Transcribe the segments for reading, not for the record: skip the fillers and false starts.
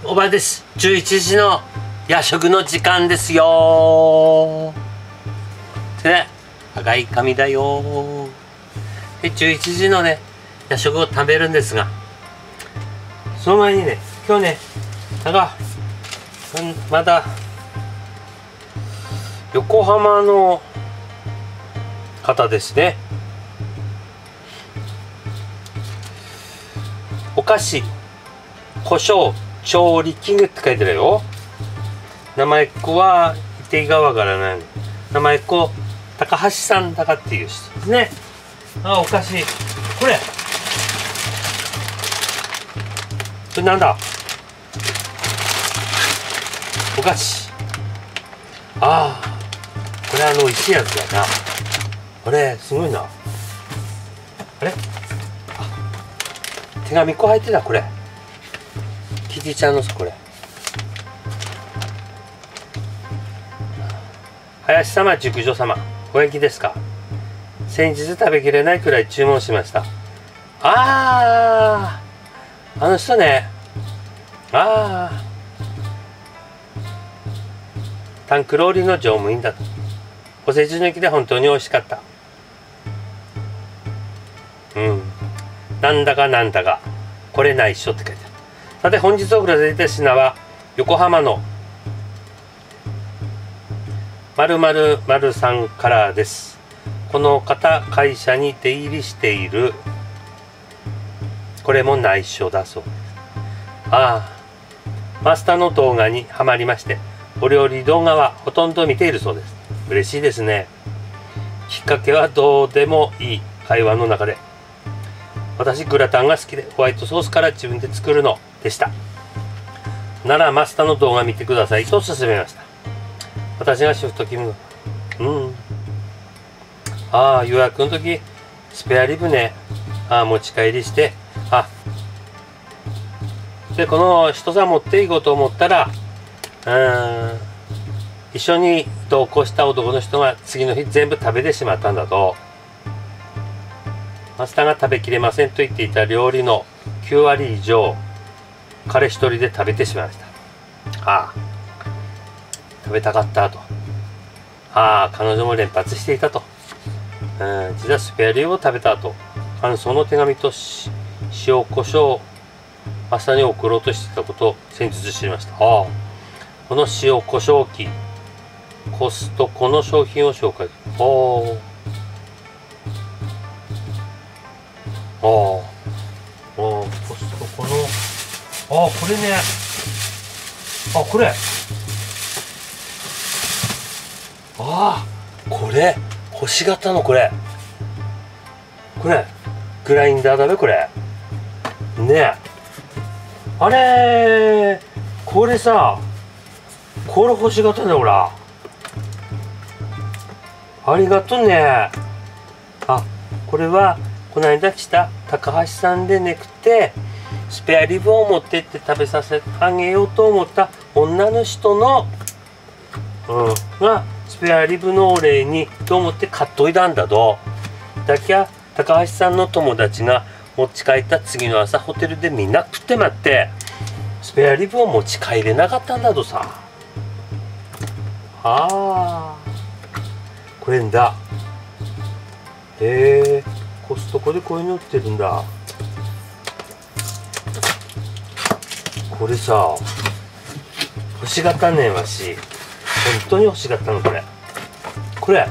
おばです。11時の夜食の時間ですよってね、赤い髪だよで、11時のね夜食を食べるんですが、その前にね、今日ね、なんかまだ横浜の方ですね、お菓子胡椒調理器具って書いてるよ。名前っ子は伊手川からなん名前っ子高橋さんだかっていう人ですね。あ、お菓子これなんだ、お菓子、ああこれ美味しいやつだな。これすごいな。あれ、手紙1個入ってた。これキティちゃんのさ、これ林様、熟女様、お元気ですか。先日食べきれないくらい注文しました。あの人ね。タンクローリーの乗務員だと。お世辞抜きで本当に美味しかった。なんだかなんだかこれ内緒って書いてある。さて本日送られた品は横浜の○○○さんからです。この方会社に出入りしている。これも内緒だそうです。マスターの動画にはまりまして、お料理動画はほとんど見ているそうです。嬉しいですね。きっかけはどうでもいい会話の中で、私グラタンが好きでホワイトソースから自分で作るのでした。ならマスターの動画見てくださいと勧めました。私がシフト勤務。予約の時スペアリブね、持ち帰りして、でこの一皿持っていこうと思ったら、一緒に同行した男の人が次の日全部食べてしまったんだと。マスターが食べきれませんと言っていた料理の9割以上彼一人で食べてしまいました。食べたかったと。彼女も連発していたと。実はスペアリブを食べた後、感想の手紙と塩コショウをマスターに送ろうとしていたことを先日知りました。この塩コショウ機、コストコの商品を紹介。コストコのこれね、これこれ星型のこれグラインダーだべこれね。あれこれさ、これ星型だよほら。ありがとね。これはこの間来た高橋さんでなくて、スペアリブを持ってって食べさせてあげようと思った女の人の、がスペアリブのお礼にと思って買っといたんだと。だけは高橋さんの友達が持ち帰った次の朝ホテルでみんな食ってまって、スペアリブを持ち帰れなかったんだとさ。これんだ。コストコでこういうの売ってるんだ。これさ、欲しがったねわし。本当に欲しがったのこれ。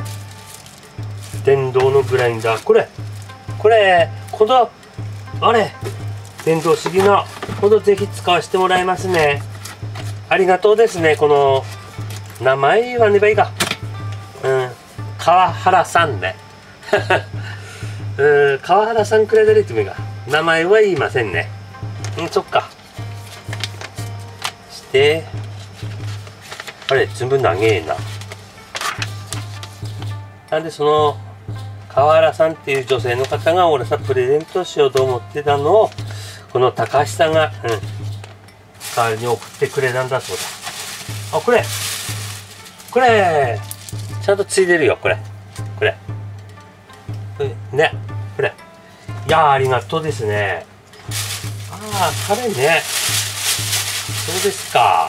電動のグラインダー。これ今度電動式の今度ぜひ使わせてもらいますね。ありがとうですね。この名前言わねばいいか。川原さんね。川原さんくらいだれってもいいか。名前は言いませんね。そっか。して全部長えな。なんでその川原さんっていう女性の方が俺さプレゼントしようと思ってたのを、この高橋さんが代わりに送ってくれたんだそうだ。これちゃんとついてるよ。これね。いやありがとうですね。彼ね、 そうですか。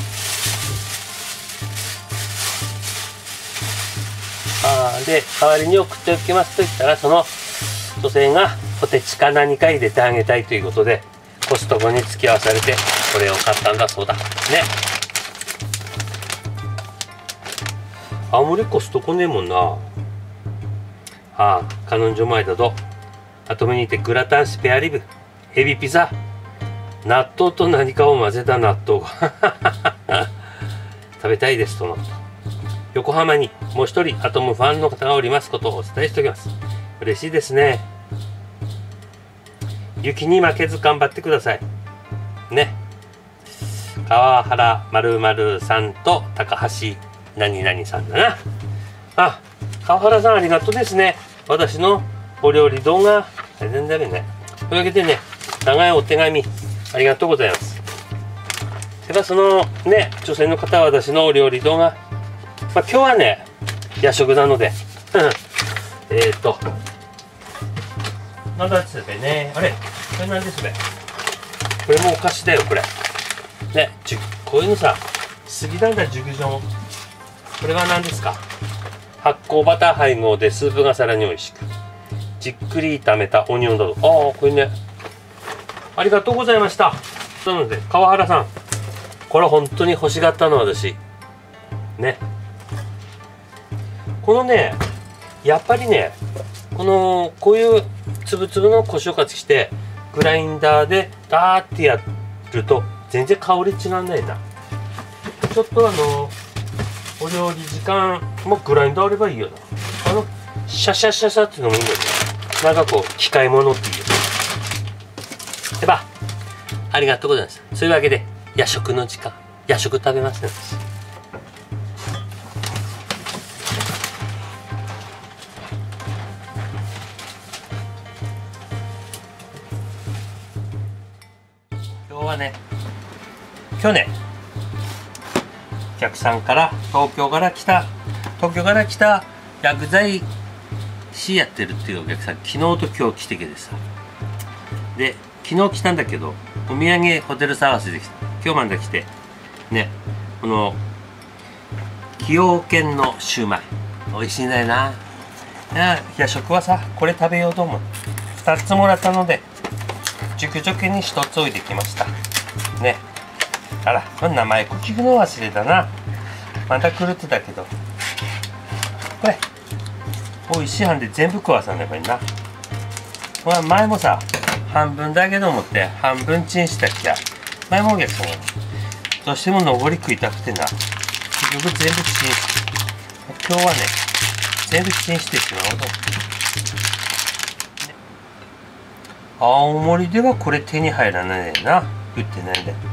で代わりに送っておきますと言ったら、その女性がポテチか何か入れてあげたいということでコストコに付き合わされてこれを買ったんだそうだね。青森コストコねえもんな。彼女前だとあと目にてグラタンスペアリブエビピザ納豆と何かを混ぜた納豆が食べたいですとの。横浜にもう一人アトムファンの方がおりますことをお伝えしておきます。嬉しいですね。雪に負けず頑張ってくださいね。川原〇〇さんと高橋何々さんだな。川原さんありがとうですね。私のお料理動画全然ダメね。というわけでね、長いお手紙ありがとうございます。ではそのね、女性の方は私のお料理動画、今日はね夜食なのでなんだっつべね。あれこれなんですべ。これもお菓子だよこれね。こういうのさ好きなんだ熟女。これは何ですか。発酵バター配合でスープがさらに美味しくじっくり炒めたオニオンだと。これねありがとうございました。なので川原さんこれ本当に欲しがったの私ね。このねやっぱりねこういうつぶつぶの胡椒かつしてグラインダーでダーってやると全然香り違うんだよな。ちょっとお料理時間もグラインダーあればいいよな。シャシャシャシャっていうのもいいんだけど、なんかこう機械物っていうでばありがとうございます。そういうわけで夜食の時間夜食食べますね。今日はねお客さんから東京から来た薬剤師やってるっていうお客さん昨日と今日来てけでさ、で昨日来たんだけどお土産ホテル探しできた。今日まで来てね、この崎陽軒のシューマイ美味しいんだよな。夜食はさこれ食べようと思う。2つもらったので熟女家に1つ置いてきましたね。これ名前聞くの忘れたな。また来るってだけどこれ美味しいはんで全部食わさねばいいな。前もさ半分だけど思って半分チンしたっきゃ前もお客さんがどうしても残り食いたくてな結局全部チンして今日はね全部チンしてしまおうと。青森ではこれ手に入らないねんな。売ってないんで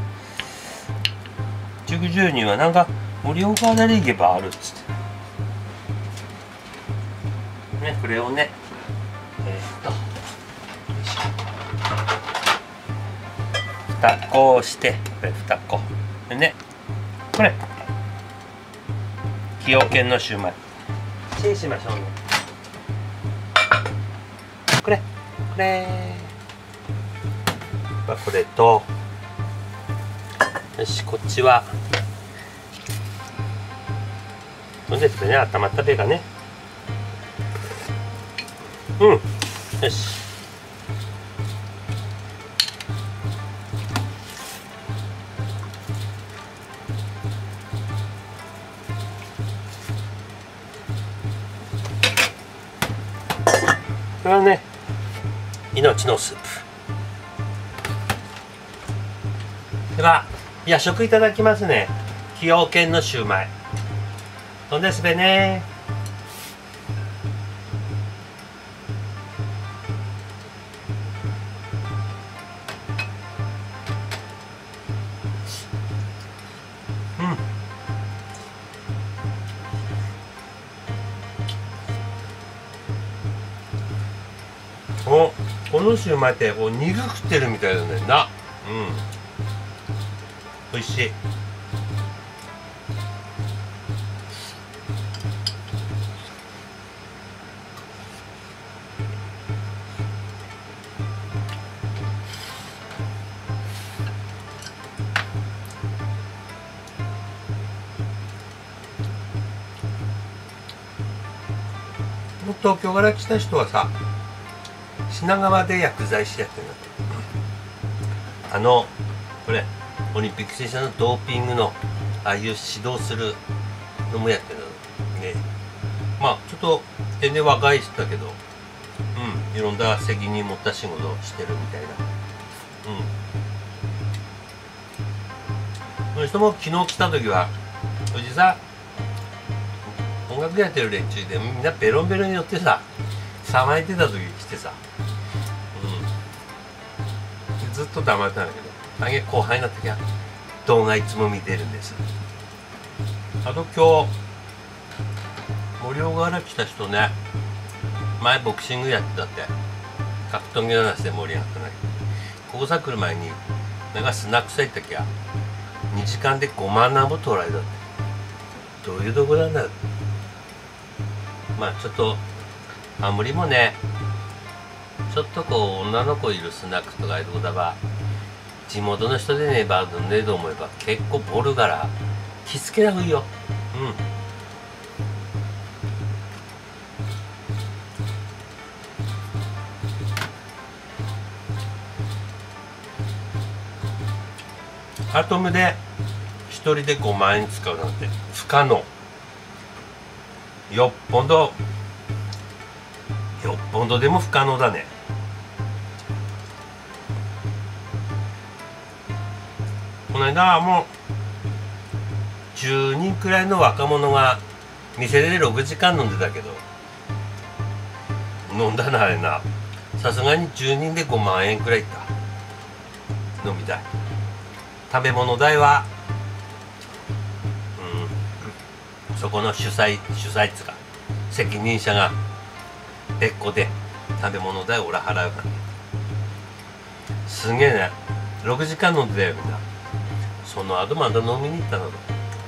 熟女にはなんか盛岡あたり行けばあるっつってね。これをね2個をしてこれ2個でね、これ崎陽軒のシューマイチンしましょうね。これとよしこっちはそうですね。温まったべがねよしこれはね命のスープでは夜食いただきますね。崎陽軒のシューマイどうですべね。このシューマイって肉食ってるみたいだねんな。美味しい。 東京から来た人はさ、品川で薬剤師やってるんだ。これオリンピック選手のドーピングのああいう指導するのもやってるのね。まあちょっと全然若い人だけど、いろんな責任持った仕事をしてるみたいな。その人も昨日来た時はおじさん音楽やってる連中でみんなベロンベロンに乗ってさ騒いでた時来てさ、ずっと黙ってたんだけど、あげ後輩になった時は動画いつも見てるんです。あと今日盛岡から来た人ね、前ボクシングやってたって、格闘技の話で盛り上がったんだけど、ここさ来る前になんかスナックさ行ったきゃ2時間で5万なんぼ取られたって。どういうとこなんだ。まあちょっとあ無理もね、ちょっとこう女の子いるスナックとかいうとこだば地元の人でねえばどんねえと思えば結構ボルから気付けなくいいよ。アトムで1人で5万円使うなんて不可能。よっぽどでも不可能だね。この間もう10人くらいの若者が店で6時間飲んでたけど、飲んだなあれな、さすがに10人で5万円くらいいった。飲みたい。食べ物代はそこの主催っつうか責任者が別個で食べ物代俺払うからね。すげえね、6時間飲んでたよみんな。その後また飲みに行ったのね、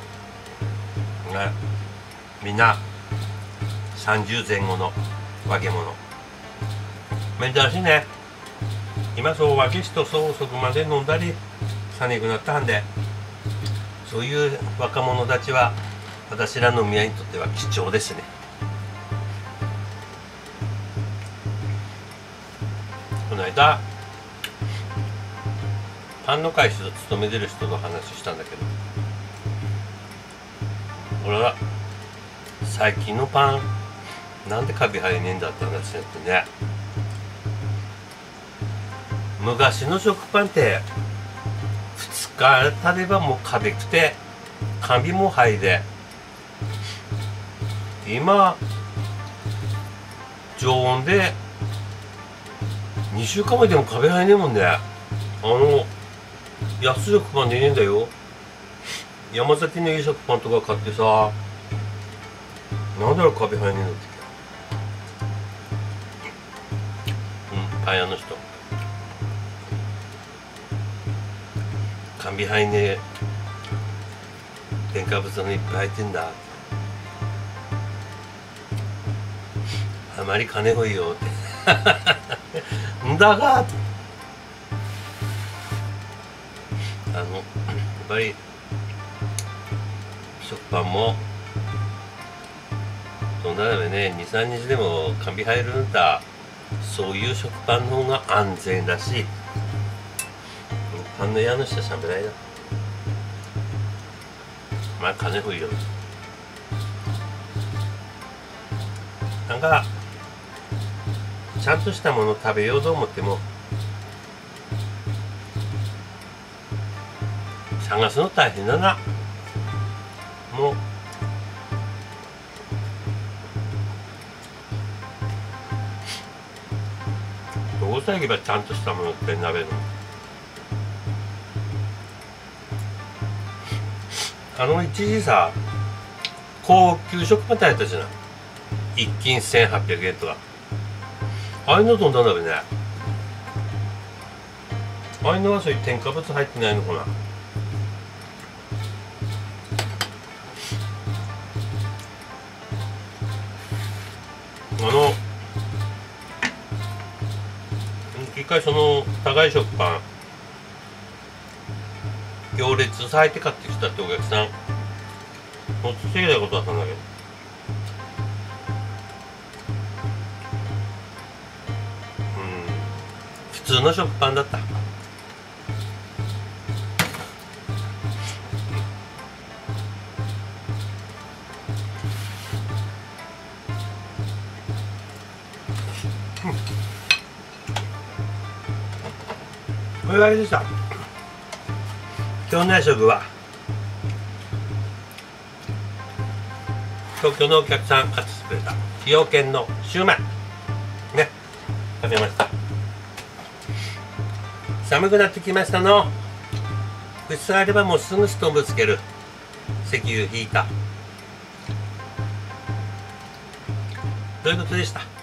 みんな30前後の分け物珍しいね。今そう分け人そう遅くまで飲んだりさねくなったんで、そういう若者たちは私らの宮にとっては貴重ですね。この間パンの会社と勤めてる人の話したんだけど、俺は最近のパンなんでカビ生えねえんだって話になってね、昔の食パンって2日経てばもうカビくてカビも生えで、今常温で2週間前でもカビ生えねえもんね。安い食パンでねえんだよ。山崎のいい食パンとか買ってさ、なんだろうカビ生えねえのって。パン屋の人カビ生えねえ添加物がいっぱい入ってんだ。あまり金ほいよってんだがやっぱり食パンもどんなだね、2、3日でもカビ生えるんだ。そういう食パンの方が安全だし、パンの屋の人はしゃべらいだ。まあ金ほいよ。なんかちゃんとしたもの食べようと思っても探すの大変だな。もうどこさえ行けばちゃんとしたものって鍋るの。一時さ高級食パンってやったじゃない、一斤1800円とか。ああいうのどんな鍋ね。ああいうのはそういう添加物入ってないのかな。一回その高い食パン行列咲いて買ってきたってお客さんもうついたことあったんだけど、 通の食パンだった。これはあれでした。今日の夜食は東京のお客さん買ってくれた崎陽軒のシューマイね、食べました。寒くなってきましたの。物質あればもうすぐストーブつける。石油ヒーターということでした。